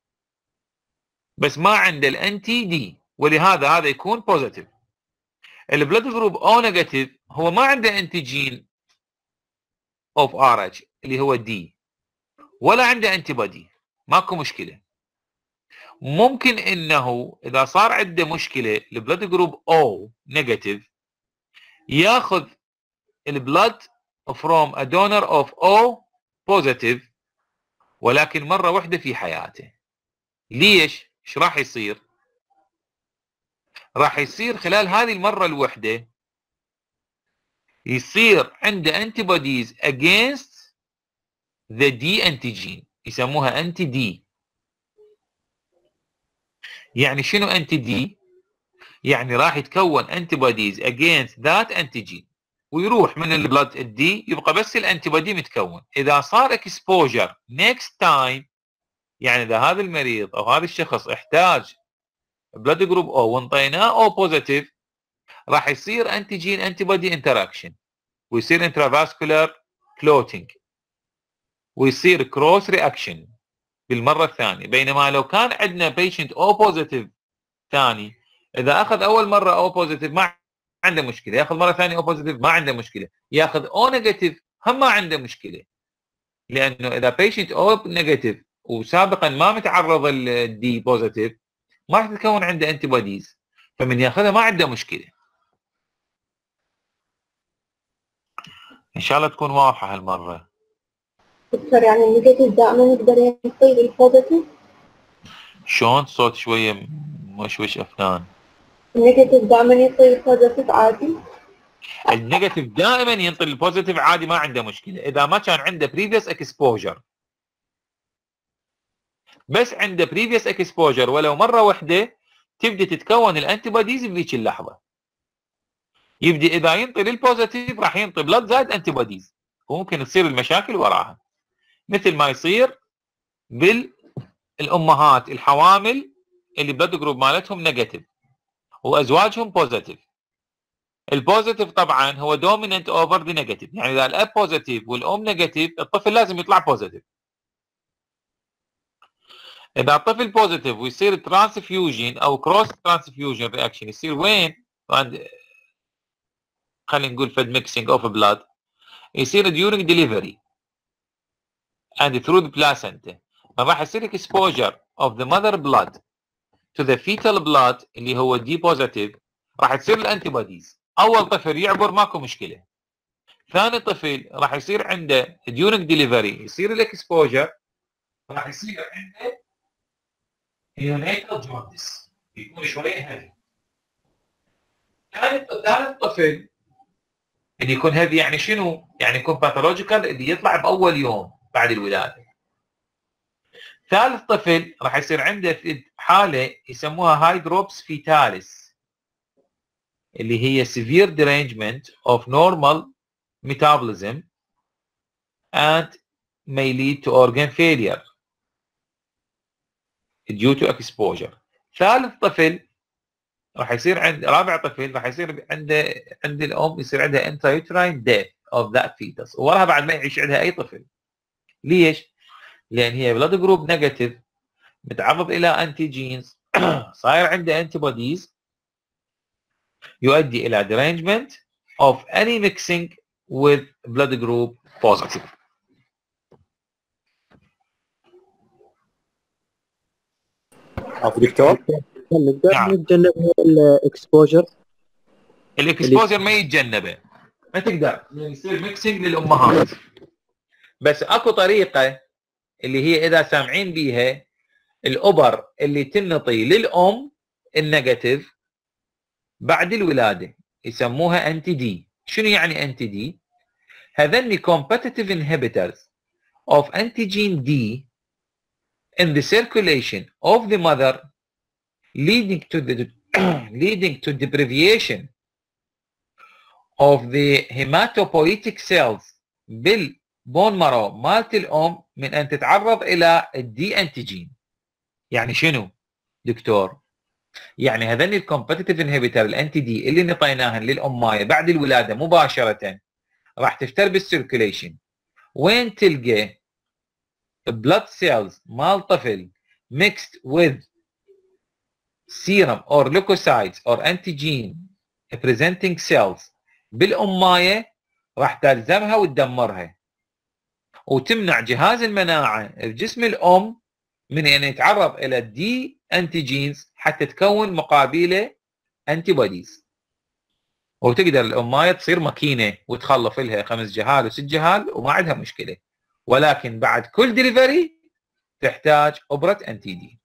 A: بس ما عنده الانتي دي، ولهذا هذا يكون بوزيتيف. البلد جروب او نيجاتيف هو ما عنده انتيجين اوف ار اتش اللي هو دي ولا عنده انتي بودي، ماكو مشكله. ممكن انه اذا صار عنده مشكله البلد جروب او نيجاتيف ياخذ البلد فروم ا دونر اوف او بوزيتيف ولكن مره واحده في حياته. ليش؟ ايش راح يصير؟ راح يصير خلال هذه المرة الوحدة يصير عنده antibodies against the D antigen يسموها anti D. يعني شنو anti D؟ يعني راح يتكون antibodies against that antigen ويروح من البلد الدي يبقى بس الانتيبودي متكون. اذا صار exposure next time يعني اذا هذا المريض او هذا الشخص احتاج بلاد جروب او وانطيناه او بوزيتيف راح يصير انتيجين انتيبودي انتراكشن ويصير انترافاسكولار كلوتينج ويصير كروس رياكشن بالمره الثانيه. بينما لو كان عندنا بيشنت او بوزيتيف ثاني اذا اخذ اول مره او بوزيتيف ما عنده مشكله، ياخذ مره ثانيه او بوزيتيف ما عنده مشكله، ياخذ او نيجاتيف هم ما عنده مشكله. لانه اذا بيشنت او نيجاتيف وسابقا ما متعرض الدي بوزيتيف ما راح تتكون عنده انتي بوديز، فمن ياخذها ما عنده مشكله. ان شاء الله تكون واضحه هالمره.
E: دكتور يعني النيجاتيف دائما يقدر ينطي البوزيتيف؟
A: شلون صوت شويه مشوش افنان؟
E: النيجاتيف دائما ينطي البوزيتيف عادي؟
A: النيجاتيف دائما ينطي البوزيتيف عادي، ما عنده مشكله اذا ما كان عنده previous exposure. بس عنده previous exposure ولو مره واحده تبدي تتكون الانتي بوديز بذيك اللحظه. يبدي اذا ينطي للبوزيتيف راح ينطي بلد زائد انتي بوديز، وممكن تصير المشاكل وراها مثل ما يصير بالامهات الحوامل اللي بلد جروب مالتهم نيجاتيف وازواجهم بوزيتيف. البوزيتيف طبعا هو دوميننت اوفر ذا نيجاتيف، يعني اذا الاب بوزيتيف والام نيجاتيف الطفل لازم يطلع بوزيتيف. اذا الطفل بوزيتيف ويصير ترانسفيوجن او كروس ترانسفيوجن رياكشن يصير وين؟ خلينا نقول فد ميكسينج اوف بلاد، يصير during delivery and through the placenta. فراح يصير exposure of the mother blood to the fetal blood اللي هو دي بوزيتيف، راح تصير الانتي بوديز. اول طفل يعبر ماكو مشكله. ثاني طفل راح يصير عنده during delivery يصير الاكسبوجر، راح يصير عنده neonatal jaundice، يكون شويه هيفي. ثالث ثالث طفل اللي يكون هيفي يعني شنو؟ يعني يكون باثولوجيكال اللي يطلع باول يوم بعد الولاده. ثالث طفل راح يصير عنده في حاله يسموها هايدروبس فيتاليس اللي هي severe derangement of normal metabolism and may lead to organ failure due to exposure. ثالث طفل راح يصير عند رابع طفل راح يصير عنده عند الام يصير عندها intrauterine death of that fetus، وراها بعد ما يعيش عندها اي طفل. ليش؟ لان هي بلاد جروب نيجاتيف متعرض الى انتي جينز صاير عنده انتي بوديز يؤدي الى derangement of any mixing with blood group positive.
B: عفوا دكتور،
C: نقدر
A: نعم.
C: نتجنب الاكسبوجر.
A: الاكسبوجر ما يتجنبه، ما تقدر يصير ميكسينج للامهات. بس اكو طريقه اللي هي اذا سامعين بيها الابر اللي تنطي للام النيجاتيف بعد الولاده يسموها انتي دي. شنو يعني انتي دي؟ هذني competitive inhibitors of antigen D in the circulation of the mother leading to the leading to deprivation of the hematopoietic cells بالبون مارو مالت الام من ان تتعرض الى الدي انتيجين. يعني شنو دكتور؟ يعني هذني الكومبتيتيف انهبيتر الانتي دي اللي نطيناهن للامايه بعد الولاده مباشره راح تفتر بالسيركيليشن، وين تلقى blood cells مال طفل mixed with serum or leukocytes or antigen presenting cells بالامايه راح تلزمها وتدمرها وتمنع جهاز المناعه بجسم الام من ان يتعرض الى الدي انتيجينز حتى تكون مقابله انتي بوديز، وتقدر الامايه تصير ماكينه وتخلف لها خمس جهال وست جهال وما عندها مشكله. ولكن بعد كل دليفري تحتاج ابره انتي دي.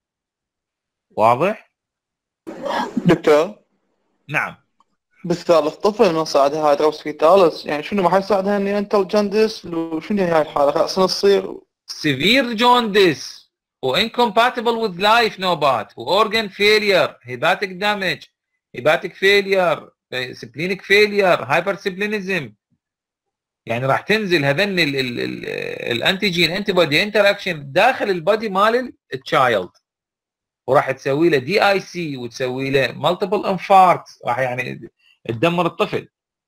A: واضح؟
D: دكتور
A: نعم.
D: بس ثالث طفل ما صعدها هايدروبس فيتالس، يعني شنو ما حيساعدها اني انتل جاندس؟ وشنو هاي الحاله راسا تصير
A: سيفير جوندس وانكومباتبل وذ لايف نوبات واورجن فيلير، هيباتيك دامج، هيباتيك فيلير، سبلينيك فيلير، هايبر سبلينيزم. يعني راح تنزل هذن الانتيجين انتي بودي انتراكشن داخل البودي مال التشايلد، وراح تسوي له دي اي سي وتسوي له مالتيبل انفاركت، راح يعني تدمر الطفل.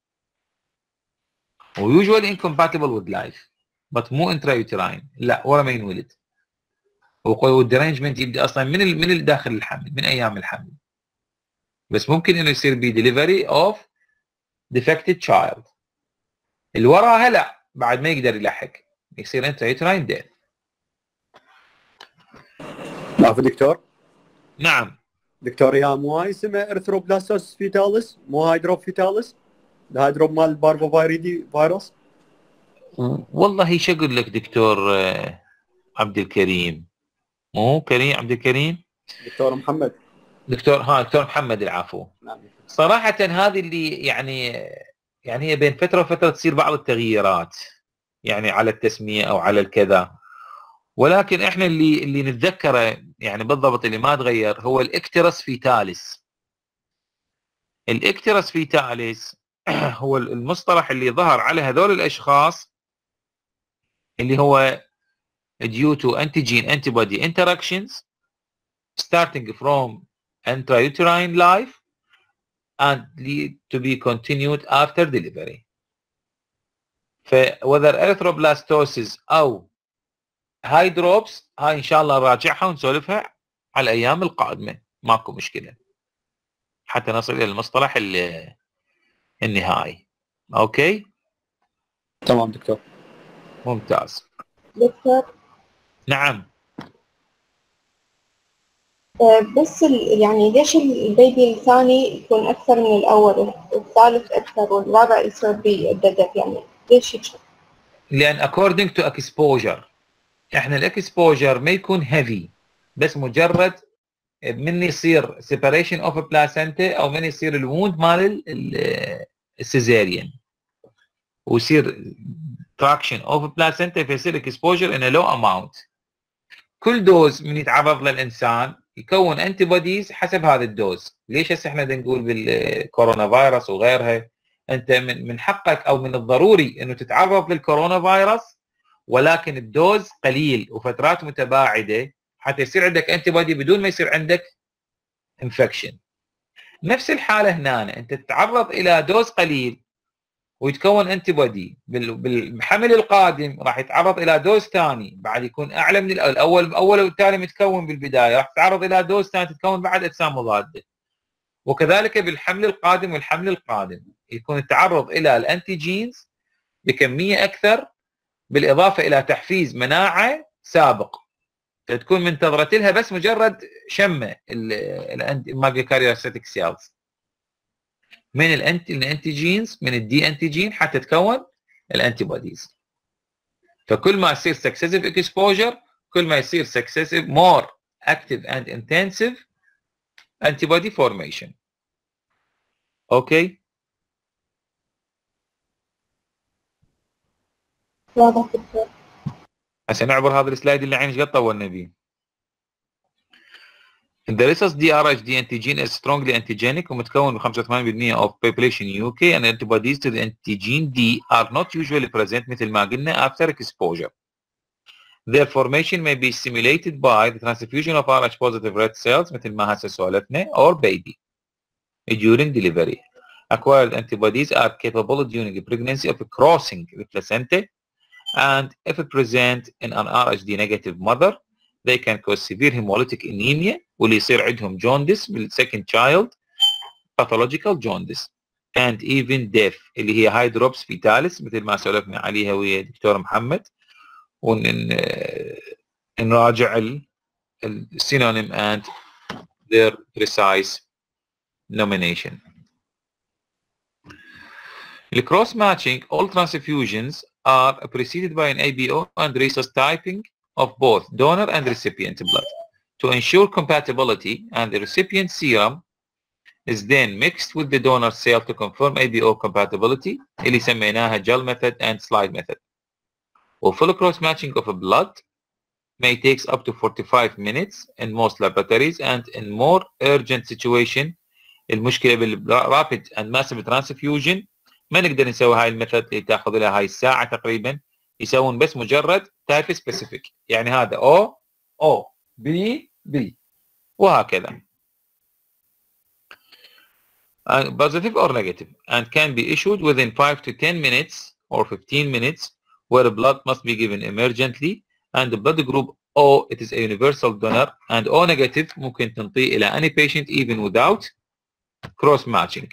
A: ويوجوالي انكومباتبل وذ لايف بس مو انترايوتراين، لا ورا ما ينولد. والديرينجمنت يبدا اصلا من من داخل الحمل، من ايام الحمل. بس ممكن انه يصير بي ديليفري اوف ديفكتد تشايلد. اللي وراها لا، بعد ما يقدر يلحق يصير انترايوتراين ديث.
B: عفوا دكتور.
A: نعم
B: دكتور يا مو هاي اسمه ارثروبلاستوس فيتاليس، مو هايدروب فيتاليس، الهايدروب مال الباربوفايريدي فيروس.
A: والله شو اقول لك دكتور عبد الكريم، مو كريم عبد الكريم،
F: دكتور محمد،
A: دكتور ها دكتور محمد العفو.
F: نعم.
A: صراحة هذه اللي يعني يعني هي بين فترة وفترة تصير بعض التغييرات يعني على التسمية او على الكذا، ولكن احنا اللي اللي نتذكره يعني بالضبط اللي ما تغير هو الاكترس فيتاليس. الاكترس فيتاليس هو المصطلح اللي ظهر على هذول الاشخاص اللي هو due to antigen antibody interactions starting from intrauterine life and lead to be continued after delivery. ف whether erythroblastosis او هاي دروبس هاي ان شاء الله نراجعها ونسولفها على الايام القادمه، ماكو مشكله حتى نصل الى المصطلح النهائي. اوكي
F: تمام دكتور.
A: ممتاز.
E: دكتور
A: نعم.
E: بس يعني ليش البيبي الثاني يكون أكثر من الأول، الثالث أكثر والرابع يصير بالددك، يعني ليش هيك؟
A: لأن according to exposure احنا الاكسبوجر ما يكون heavy، بس مجرد من يصير separation of a placenta او من يصير الووند مال السيزاريان ويصير traction of a placenta فيصير exposure in a low amount. كل دوز من يتعرض للانسان يكون انتي بوديز حسب هذا الدوز. ليش هسه احنا نقول بالكورونا فيروس وغيرها انت من من حقك او من الضروري انه تتعرض للكورونا فيروس، ولكن الدوز قليل وفترات متباعده حتى يصير عندك انتي بودي بدون ما يصير عندك انفكشن. نفس الحاله هنا انت تتعرض الى دوز قليل ويتكون انتي بودي، بالحمل القادم راح يتعرض الى دوز ثاني بعد يكون اعلى من الاول، الاول والثاني متكون بالبدايه راح تتعرض الى دوز ثاني تتكون بعد اجسام مضاده. وكذلك بالحمل القادم والحمل القادم يكون التعرض الى الانتيجينز بكميه اكثر بالاضافه الى تحفيز مناعه سابق تكون منتظره لها بس مجرد شمه الماجيكاريوسيتيك سيلز من الانتي الانتيجينز من الدي انتيجين حتى تكون الانتي بوديز. فكل ما يصير سكسيسيف اكسبوجر كل ما يصير سكسيسيف مور اكتيف اند انتنسيف انتي بودي فورميشن. اوكي
E: واضح دكتور.
A: هسه نعبر هذا السلايد اللي عينش قد طولنا بيه. The rhesus دي آر إتش D antigen is strongly antigenic ومتكون ب خمسة وثمانين بالمئة of population U K and antibodies to the antigen D are not usually present مثل ما قلنا after exposure. Their formation may be stimulated by the transfusion of R H positive red cells مثل ما هسه سولفنا or baby during delivery. Acquired antibodies are capable during pregnancy of crossing the placenta and if present in an R H D negative mother they can cause severe hemolytic anemia واللي يصير عندهم jaundice بالsecond child pathological jaundice and even death اللي هي high drops fetalis مثل ما سولفنا عليها ويا دكتور محمد ونراجع السينونيم and their precise nomination. The cross matching all transfusions are preceded by an A B O and rhesus typing of both donor and recipient blood to ensure compatibility, and the recipient serum is then mixed with the donor cell to confirm A B O compatibility اللي سميناها gel method and slide method. وfull cross matching of blood may takes up to forty-five minutes in most laboratories and in more urgent situation المشكلة بالرابid and massive transfusion ما نقدر نسوي هاي الميثود اللي تاخذ لها هاي الساعة تقريبا، يسوون بس مجرد تايب سبيسيفيك يعني هذا O O B B وهكذا uh, positive or negative and can be issued within five to ten minutes or fifteen minutes where blood must be given emergently and the blood group O it is a universal donor and O negative ممكن تنطيه إلى any patient even without cross matching.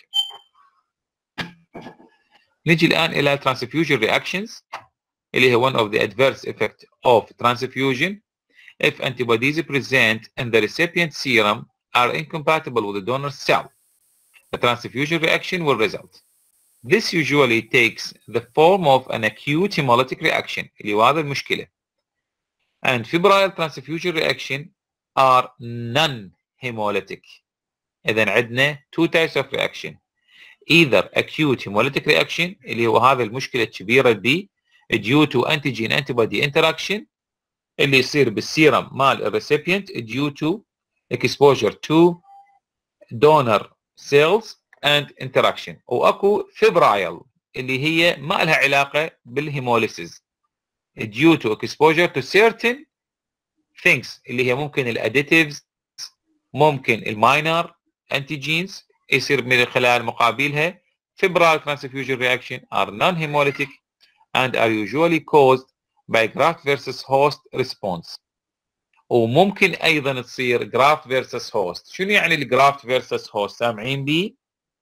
A: نجي الآن إلى transfusion reactions اللي هي one of the adverse effect of transfusion if antibodies present in the recipient serum are incompatible with the donor cell. The transfusion reaction will result. This usually takes the form of an acute hemolytic reaction اللي هو هذا المشكلة. And febrile transfusion reaction are non-hemolytic. إذا عندنا two types of reaction. Either acute hemolytic reaction اللي هو هذا المشكلة الكبيرة البي due to antigen antibody interaction اللي يصير بالسيرم مال الريسيبينت due to exposure to donor cells and interaction. واكو febrile اللي هي ما لها علاقة بالهيموليسيس due to exposure to certain things اللي هي ممكن الاديتيفز، ممكن الماينر انتيجينز يصير من خلال مقابلها. febrile transfusion reaction are non-hemolytic and are usually caused by graft versus host response. وممكن ايضا تصير graft versus host. شنو يعني الجرافت versus host؟ سامعين بي؟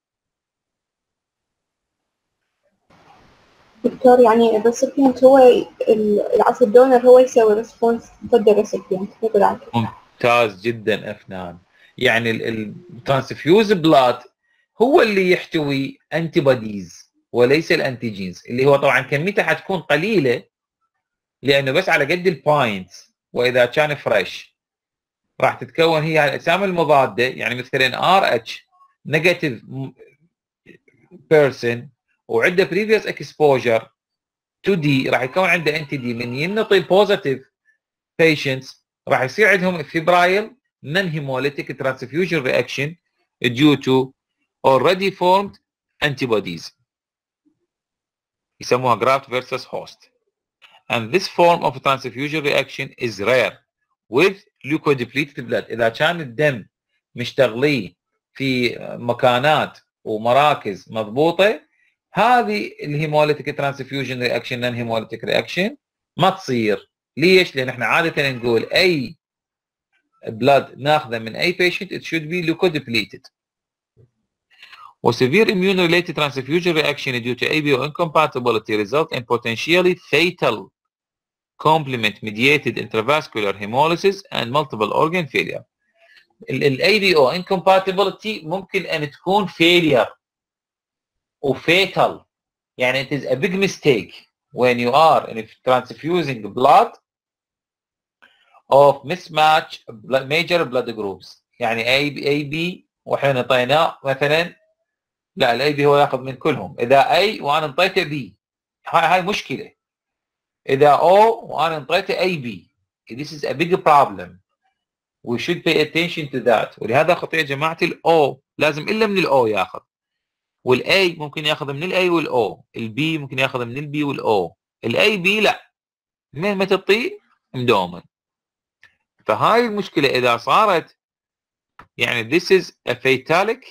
E: دكتور يعني الريسيبيانت هو العصب الدونر هو يسوي ريسبونس ضد الريسيبيانت مو بالعكس.
A: ممتاز جدا افنان. يعني الترانسفيوز بلاد هو اللي يحتوي انتي بوديز وليس الانتيجينز، اللي هو طبعا كميتها حتكون قليله لانه بس على قد الباينتس، واذا كان فريش راح تتكون هي الاجسام المضاده. يعني مثلا ار اتش نيجاتيف بيرسون وعنده بريفيوس اكسبوجر تو دي راح يكون عنده انتي دي. من ينطي البوزيتيف بيشنتس راح يصير عندهم فيبرايل non hemolytic transfusion reaction due to already formed antibodies يسموها graft versus host. And this form of transfusion reaction is rare with leukodepleted blood. إذا كان الدم مشتغليه في مكانات ومراكز مضبوطة، هذه الهيموليتيك ترانسفيوجن رياكشن نون هيموليتيك رياكشن ما تصير. ليش؟ لأن احنا عادة نقول أي blood ناخذه من أي patient it should be leukodepleted. و severe immune related transfusion reaction due to A B O incompatibility result in potentially fatal complement mediated intravascular hemolysis and multiple organ failure. ال A B O incompatibility ممكن أن تكون failure و fatal. يعني it is a big mistake when you are transfusing blood of mismatch major blood groups. يعني A B, A B وحين انطيناه مثلا لا الاي بي هو ياخذ من كلهم. اذا اي وانا انطيته بي هاي هاي مشكله. اذا او وانا انطيته اي بي this is a big problem. we should pay attention to that. ولهذا خطيه جماعه الاو لازم الا من الاو ياخذ، والاي ممكن ياخذ من الاي والاو، البي ممكن ياخذ من البي والاو، الاي بي لا من ما تعطيه مدوما. فهاي المشكله اذا صارت يعني this is a fatalic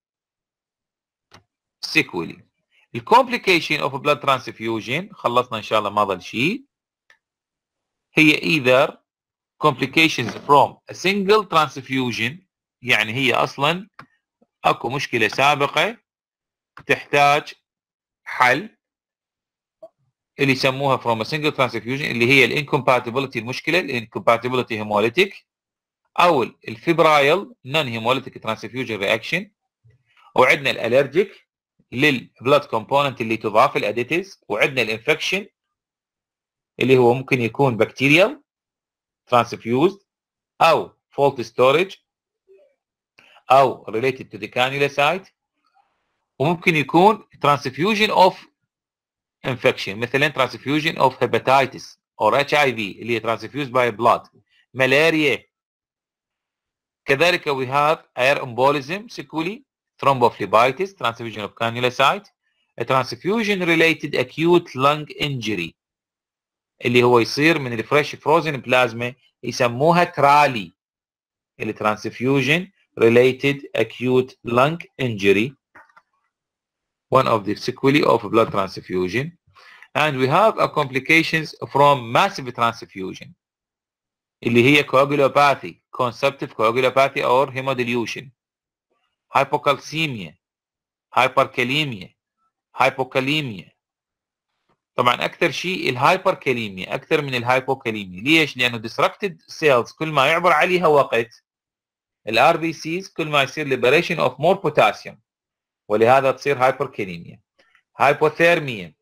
A: sequelae. The complication of a blood transfusion خلصنا ان شاء الله ما ظل شيء، هي either complications from a single transfusion يعني هي اصلا اكو مشكله سابقه تحتاج حل اللي يسموها from a single transfusion اللي هي الانcompatibility المشكله الانcompatibility hemolytic او الفبرايل non hemolytic transfusion reaction. وعندنا الالرجيك للبلاد كومبوننت اللي تضاف الاديتيز، وعندنا الانفكشن اللي هو ممكن يكون بكتيريال ترانسفيوزد او فولت ستورج او related to the cannula site، وممكن يكون transfusion of infection مثلا transfusion of hepatitis or H I V اللي هي transfused by blood. ملاريا كذلك we have air embolism sequelae, thrombophlebitis, transfusion of cannula site, a transfusion related acute lung injury اللي هو يصير من الفريش فروزن بلازما يسموها ترالي اللي transfusion related acute lung injury, one of the sequelae of blood transfusion. And we have a complications from massive transfusion اللي هي coagulopathy, consumptive coagulopathy or hemodilution, hypocalcemia, hyperkalemia, hypokalemia. طبعا اكثر شيء الهايبركاليميا اكثر من الهايبوكاليميا. ليش؟ لانه disrupted cells كل ما يعبر عليها وقت الار بي سيز كل ما يصير liberation of more potassium، ولهذا تصير هايبركاليميا. hypothermia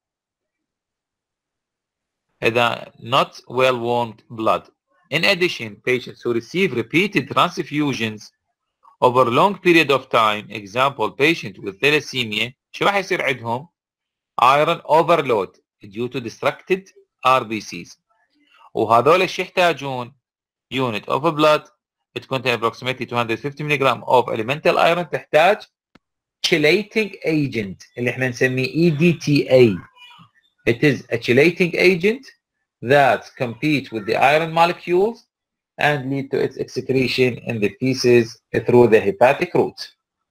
A: إذا not well warmed blood. In addition, patients who receive repeated transfusions over a long period of time, example patient with thalassemia, شو راح يصير عندهم؟ iron overload due to destructed R B Cs. وهذول شو يحتاجون؟ unit of blood it contains approximately two hundred fifty milligram of elemental iron تحتاج chelating agent اللي احنا نسميه E D T A. It is a chelating agent that compete with the iron molecules and lead to its excretion in the feces through the hepatic route.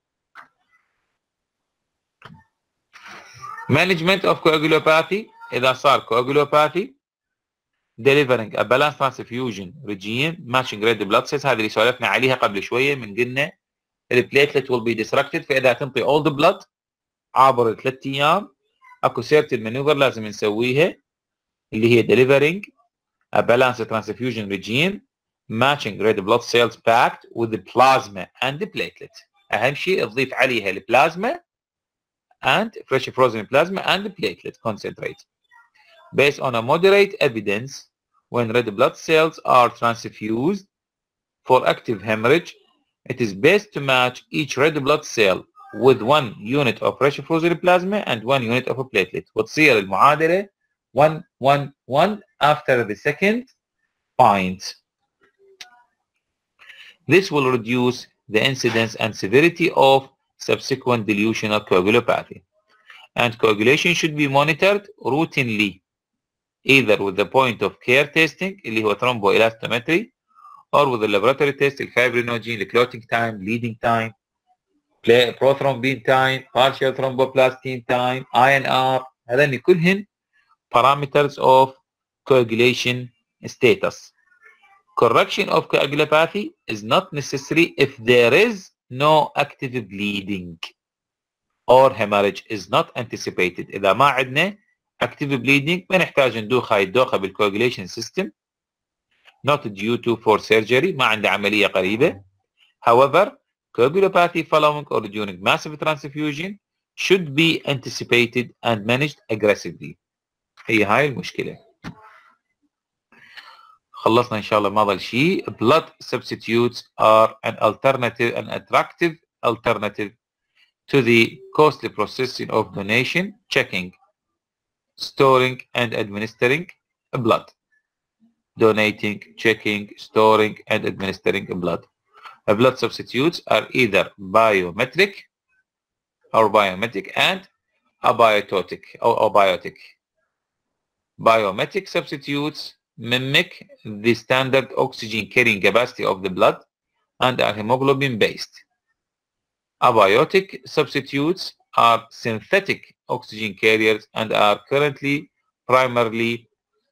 A: Management of coagulopathy إذا صار coagulopathy delivering a balanced transfusion regime matching red blood cells. هذه اللي سولفنا عليها قبل شوية من قلنا البليتلت will be disrupted فإذا تنطي all the blood عبر ثلاث أيام اكو certain maneuver لازم نسويها اللي هي delivering a balanced transfusion regime matching red blood cells packed with the plasma and the platelet. أهم شيء تضيف عليها البلازما and fresh frozen plasma and the platelet concentrate. Based on a moderate evidence, when red blood cells are transfused for active hemorrhage, it is best to match each red blood cell with one unit of fresh frozen plasma and one unit of a platelet. وتصير المعادلة one one one after the second pint. This will reduce the incidence and severity of subsequent dilutional coagulopathy. And coagulation should be monitored routinely, either with the point of care testing اللي هو thromboelastometry or with the laboratory test الفibrinogene, the clotting time, bleeding time, prothrombin time, partial thromboplastin time, I N R. هذين كلهن parameters of coagulation status. Correction of coagulopathy is not necessary if there is no active bleeding or hemorrhage is not anticipated. إذا ما عندنا active bleeding ما نحتاج ندوخ هاي الدوخة بالcoagulation system not due to for surgery ما عنده عملية قريبة. However, coagulopathy following or during massive transfusion should be anticipated and managed aggressively. هي هاي المشكلة. خلصنا إن شاء الله ما ضل شيء. Blood substitutes are an alternative, an attractive alternative to the costly processing of donation, checking, storing and administering blood. Donating, checking, storing and administering blood. Blood substitutes are either biometric or biometric and abiotic or abiotic. Biometric substitutes mimic the standard oxygen carrying capacity of the blood and are hemoglobin based. Abiotic substitutes are synthetic oxygen carriers and are currently primarily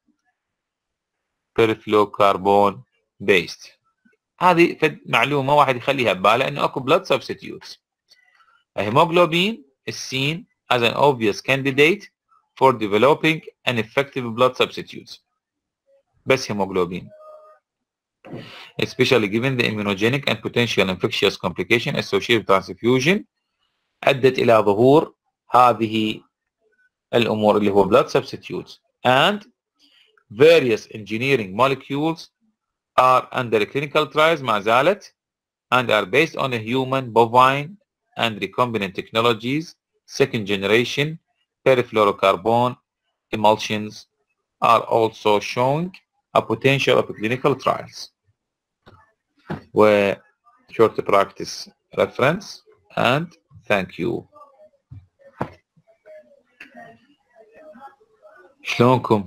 A: perfluorocarbon based. هذه معلومة واحد يخليها بباله انه اكو blood substitutes. A hemoglobin is seen as an obvious candidate for developing an effective blood substitutes. بس hemoglobin, especially given the immunogenic and potential infectious complication associated with transfusion أدت إلى ظهور هذه الأمور اللي هو blood substitutes. And various engineering molecules are under clinical trials ما زالت and are based on a human, bovine and recombinant technologies. Second generation perfluorocarbon emulsions are also showing a potential of clinical trials. Where short practice reference and thank you. شلونكم؟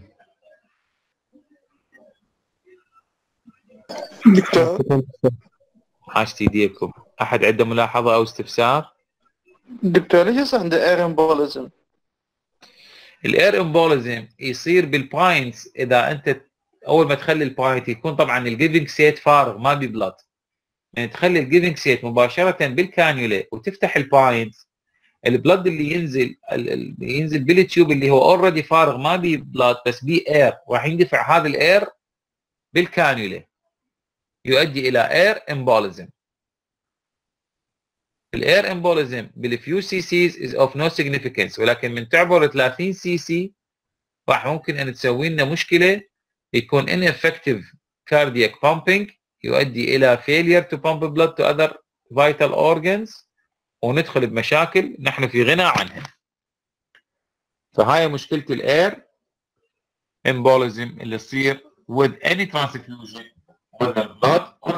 D: دكتور
A: عاشت ايديكم. احد عنده ملاحظة او استفسار؟
D: دكتور ليش يصير عنده اير امبوليزم؟
A: الاير امبوليزم يصير بالباينتس اذا انت اول ما تخلي الباينت يكون طبعا الجيفنج سيت فارغ ما بي بلاد. يعني تخلي الجيفنج سيت مباشرة بالكانيولا وتفتح الباينت البلد اللي ينزل اللي ينزل بالتيوب اللي هو اوريدي فارغ ما بي بلاد بس بي اير راح يندفع هذا الاير بالكانيولا يؤدي الى اير امبوليزم. الاير امبوليزم بالفيو سي سيز از اوف نو سيجنيفيكانس، ولكن من تعبر ثلاثين سي سي راح ممكن ان تسوي لنا مشكله، يكون ineffective cardiac pumping يؤدي الى failure to pump blood to other vital organs، وندخل بمشاكل نحن في غنى عنها. فهاي مشكله الاير embolism اللي تصير with any transfusion whether blood or